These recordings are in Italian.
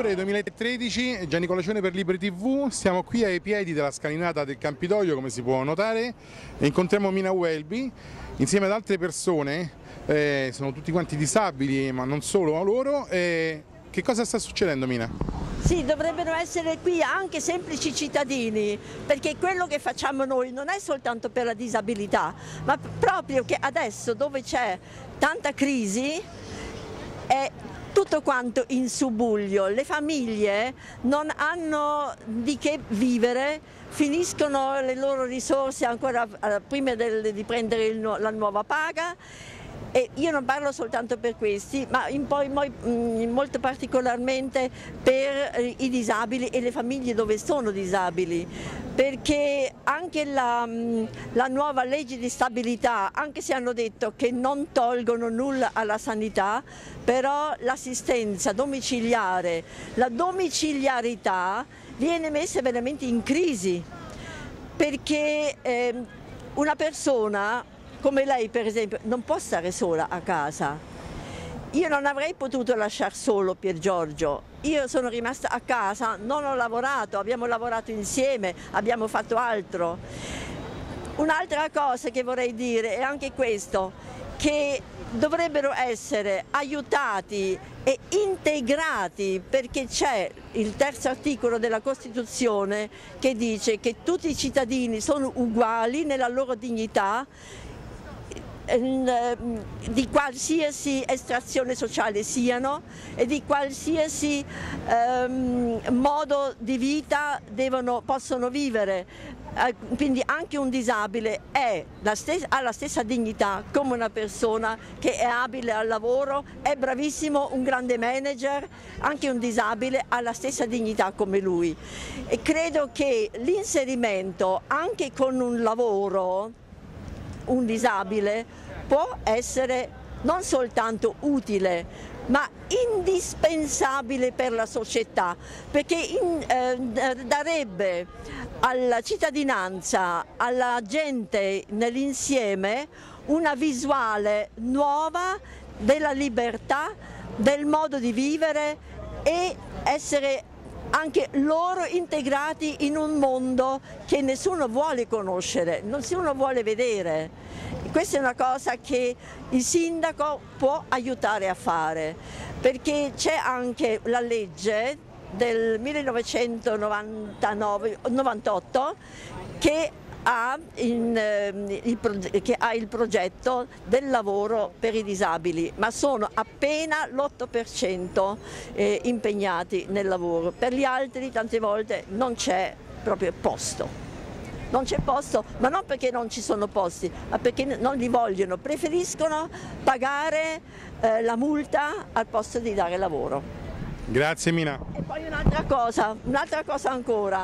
ottobre 2013, Gianni Colaccione per Liberi TV, siamo qui ai piedi della scalinata del Campidoglio, come si può notare, e incontriamo Mina Welby insieme ad altre persone, sono tutti quanti disabili, ma non solo loro. Che cosa sta succedendo, Mina? Sì, dovrebbero essere qui anche semplici cittadini, perché quello che facciamo noi non è soltanto per la disabilità, ma proprio che adesso, dove c'è tanta crisi, è tutto quanto in subbuglio, le famiglie non hanno di che vivere, finiscono le loro risorse ancora prima di prendere la nuova paga. E io non parlo soltanto per questi, ma molto particolarmente per i disabili e le famiglie dove sono disabili, perché anche la nuova legge di stabilità, anche se hanno detto che non tolgono nulla alla sanità, però l'assistenza domiciliare, la domiciliarità viene messa veramente in crisi, perché una persona come lei, per esempio, non può stare sola a casa. Io non avrei potuto lasciare solo Pier Giorgio. Io sono rimasta a casa, non ho lavorato, abbiamo lavorato insieme, abbiamo fatto altro. Un'altra cosa che vorrei dire è anche questo, che dovrebbero essere aiutati e integrati, perché c'è il terzo articolo della Costituzione che dice che tutti i cittadini sono uguali nella loro dignità, di qualsiasi estrazione sociale siano e di qualsiasi modo di vita possono vivere. Quindi anche un disabile ha la stessa dignità come una persona che è abile al lavoro, è bravissimo, un grande manager, anche un disabile ha la stessa dignità come lui. E credo che l'inserimento anche con un lavoro, un disabile può essere non soltanto utile, ma indispensabile per la società, perché darebbe alla cittadinanza, alla gente nell'insieme, una visuale nuova della libertà, del modo di vivere e essere anche loro integrati in un mondo che nessuno vuole conoscere, nessuno vuole vedere. Questa è una cosa che il sindaco può aiutare a fare, perché c'è anche la legge del 1998 che ha il progetto del lavoro per i disabili, ma sono appena l'8% impegnati nel lavoro. Per gli altri tante volte non c'è proprio posto. Non c'è posto, ma non perché non ci sono posti, ma perché non li vogliono, preferiscono pagare la multa al posto di dare lavoro. Grazie Mina. E poi un'altra cosa ancora.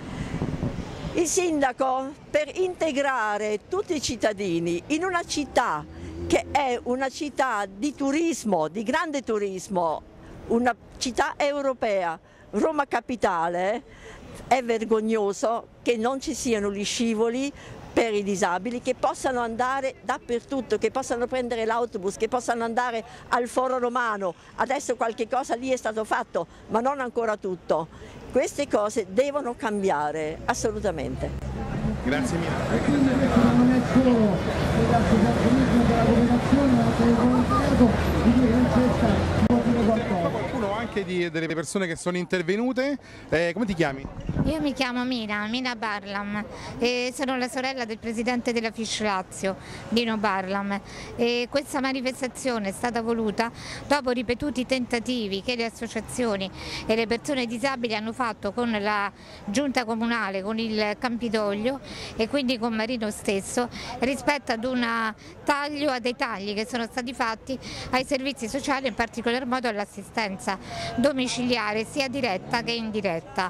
Il sindaco, per integrare tutti i cittadini in una città che è una città di turismo, di grande turismo, una città europea, Roma Capitale, è vergognoso che non ci siano gli scivoli per i disabili, che possano andare dappertutto, che possano prendere l'autobus, che possano andare al Foro Romano. Adesso qualche cosa lì è stato fatto, ma non ancora tutto. Queste cose devono cambiare, assolutamente. Grazie Mina. Non è solo dell'associazionismo della comunicazione, ma anche del volontariato, di dire che non c'è qualcuno anche delle persone che sono intervenute. Come ti chiami? Io mi chiamo Mina Barlam e sono la sorella del presidente della FISH Lazio, Dino Barlam. E questa manifestazione è stata voluta dopo ripetuti tentativi che le associazioni e le persone disabili hanno fatto con la giunta comunale, con il Campidoglio e quindi con Marino stesso, rispetto ad un taglio, a dei tagli che sono stati fatti ai servizi sociali, in particolar modo all'assistenza domiciliare sia diretta che indiretta.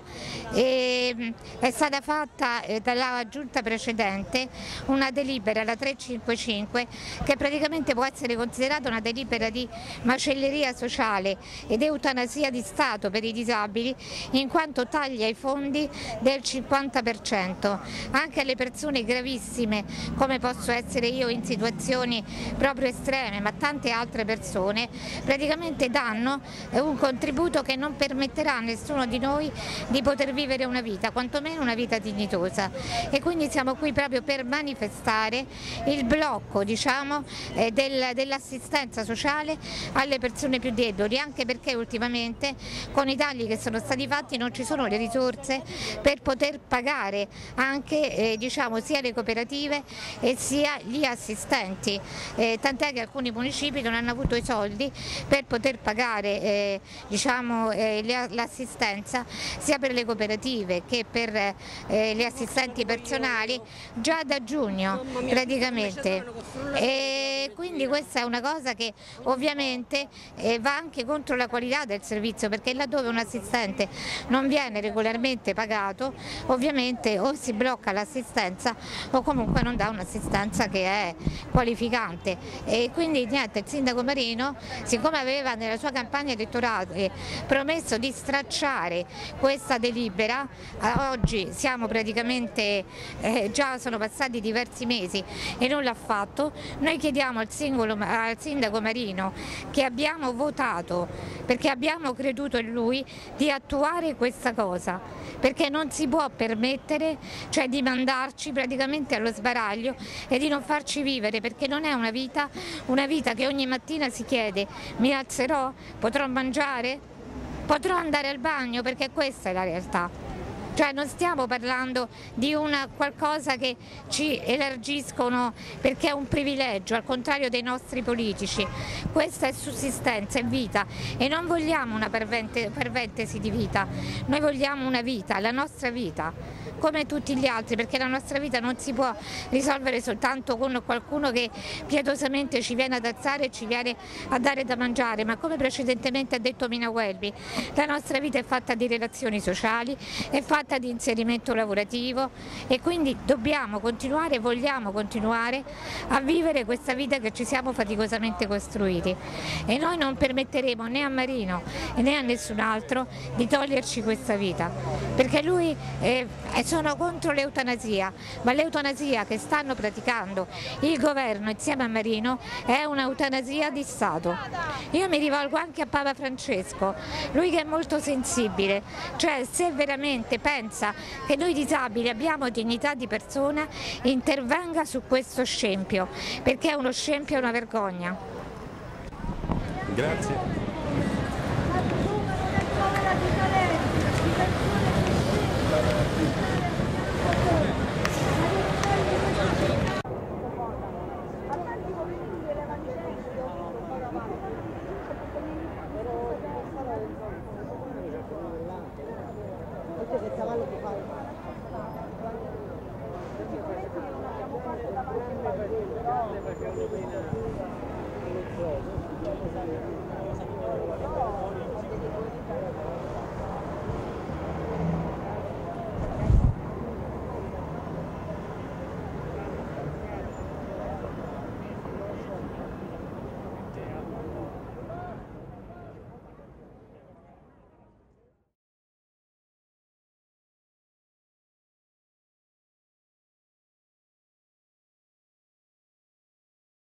È stata fatta dalla giunta precedente una delibera, la 355, che praticamente può essere considerata una delibera di macelleria sociale ed eutanasia di Stato per i disabili, in quanto taglia i fondi del 50%, anche alle persone gravissime come posso essere io in situazioni proprio estreme, ma tante altre persone praticamente danno un contributo contributo che non permetterà a nessuno di noi di poter vivere una vita, quantomeno una vita dignitosa, e quindi siamo qui proprio per manifestare il blocco, diciamo, dell'assistenza sociale alle persone più deboli, anche perché ultimamente con i tagli che sono stati fatti non ci sono le risorse per poter pagare anche diciamo, sia le cooperative e sia gli assistenti, tant'è che alcuni municipi non hanno avuto i soldi per poter pagare diciamo, l'assistenza sia per le cooperative che per gli assistenti personali già da giugno praticamente, e quindi questa è una cosa che ovviamente va anche contro la qualità del servizio, perché laddove un assistente non viene regolarmente pagato ovviamente o si blocca l'assistenza o comunque non dà un'assistenza che è qualificante. E quindi niente, il sindaco Marino, siccome aveva nella sua campagna elettorale promesso di stracciare questa delibera, oggi siamo praticamente già sono passati diversi mesi e non l'ha fatto. Noi chiediamo al sindaco Marino, che abbiamo votato perché abbiamo creduto in lui, di attuare questa cosa, perché non si può permettere, cioè, di mandarci praticamente allo sbaraglio e di non farci vivere, perché non è una vita che ogni mattina si chiede: mi alzerò, potrò mangiare, potrò andare al bagno, perché questa è la realtà. Cioè non stiamo parlando di qualcosa che ci elargiscono perché è un privilegio, al contrario dei nostri politici. Questa è sussistenza, è vita, e non vogliamo una parentesi di vita, noi vogliamo una vita, la nostra vita, come tutti gli altri, perché la nostra vita non si può risolvere soltanto con qualcuno che pietosamente ci viene ad alzare e ci viene a dare da mangiare, ma come precedentemente ha detto Mina Welby, la nostra vita è fatta di relazioni sociali, è fatta di inserimento lavorativo, e quindi dobbiamo continuare, vogliamo continuare a vivere questa vita che ci siamo faticosamente costruiti, e noi non permetteremo né a Marino né a nessun altro di toglierci questa vita, perché lui sono contro l'eutanasia, ma l'eutanasia che stanno praticando il governo insieme a Marino è un'eutanasia di Stato. Io mi rivolgo anche a Papa Francesco, lui che è molto sensibile, cioè se veramente pensa che noi disabili abbiamo dignità di persona, intervenga su questo scempio, perché è uno scempio e una vergogna. Grazie. Che cavallo che fai?